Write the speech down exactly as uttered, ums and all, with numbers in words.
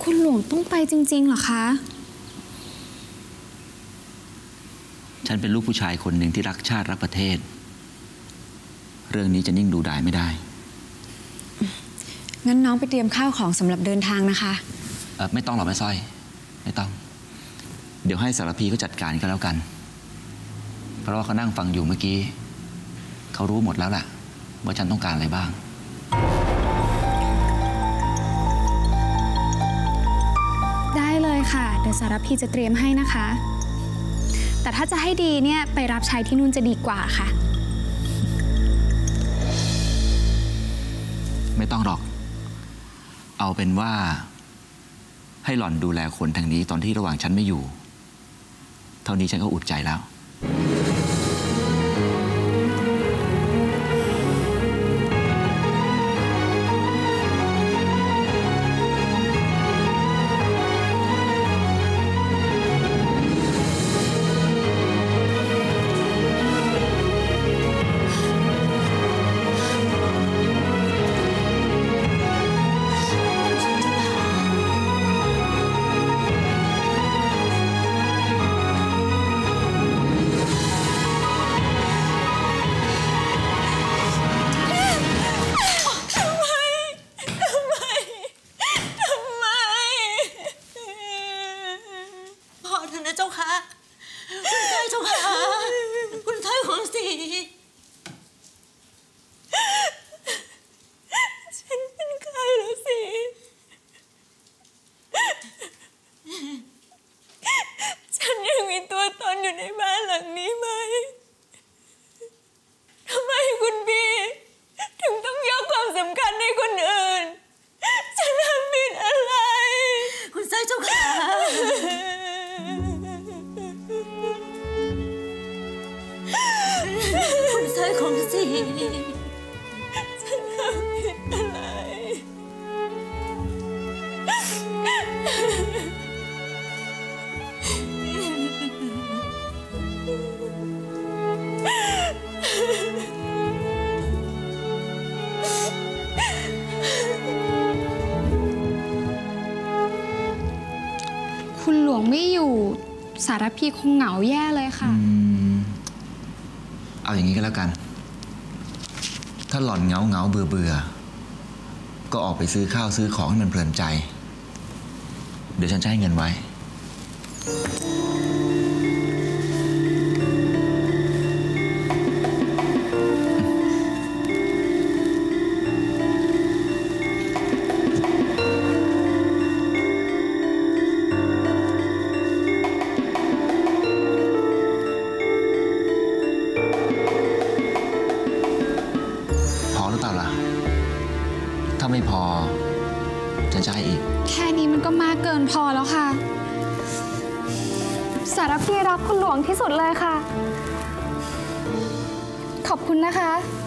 คุณหลวงต้องไปจริงๆเหรอคะฉันเป็นลูกผู้ชายคนหนึ่งที่รักชาติรักประเทศเรื่องนี้จะนิ่งดูดายไม่ได้งั้นน้องไปเตรียมข้าวของสำหรับเดินทางนะคะเออไม่ต้องหรอกแม่สร้อยไม่ต้องเดี๋ยวให้สารพีเขาจัดการก็แล้วกันเพราะว่าเขานั่งฟังอยู่เมื่อกี้เขารู้หมดแล้วแหละว่าฉันต้องการอะไรบ้างได้เลยค่ะเดี๋ยวสารพีจะเตรียมให้นะคะแต่ถ้าจะให้ดีเนี่ยไปรับใช้ที่นู่นจะดีกว่าค่ะไม่ต้องหรอกเอาเป็นว่าให้หล่อนดูแลคนทางนี้ตอนที่ระหว่างฉันไม่อยู่เท่านี้ฉันก็อุ่นใจแล้วของสีฉันทำผิดอะไรคุณหลวงไม่อยู่สารพีคงเหงาแย่เลยค่ะเอาอย่างนี้ก็แล้วกันถ้าหล่อนเหงาเหงาเบื่อเบื่อก็ออกไปซื้อข้าวซื้อของให้มันเพลินใจเดี๋ยวฉันจะให้เงินไว้ถ้าไม่พอฉันจะให้อีกแค่นี้มันก็มากเกินพอแล้วค่ะสารพีรักคุณหลวงที่สุดเลยค่ะขอบคุณนะคะ